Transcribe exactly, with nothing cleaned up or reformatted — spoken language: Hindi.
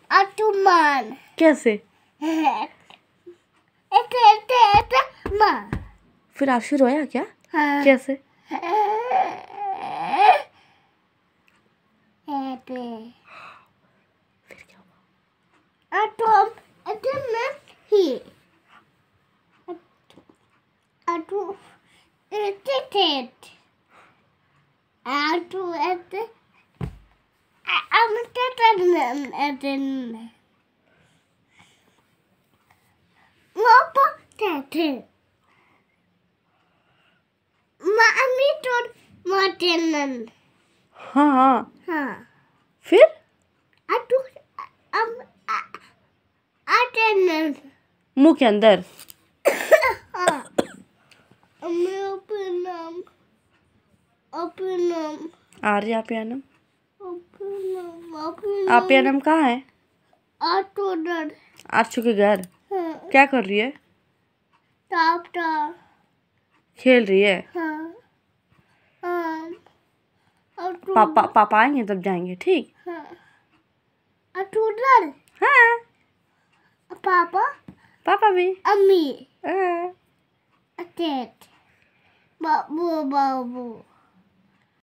अटुमान कैसे? ऐसे ऐसे ऐसे माँ। फिर आशु रोया क्या? हाँ। कैसे? ऐसे। फिर क्या हुआ? अटुम अटुम ही अटु ऐसे टेट अटु ऐसे am टेटन ऐसे Ngapa tete? Mami tur makanan. हाँ हाँ हाँ. फिर? Aduh, am makanan. मुंह के अंदर? हाँ. Ami openam. Openam. Arya प्यानम? Openam. Openam. आप्यानम कहाँ है? Atudan. आशु के घर? हाँ. क्या कर रही है? Tap tap. खेल रही है? हाँ. हाँ. पापा पापा आएंगे तब जाएंगे, ठीक? हाँ. Atudan. हाँ पापा पापा भी। अम्मी हाँ। अटेट बाबू बाबू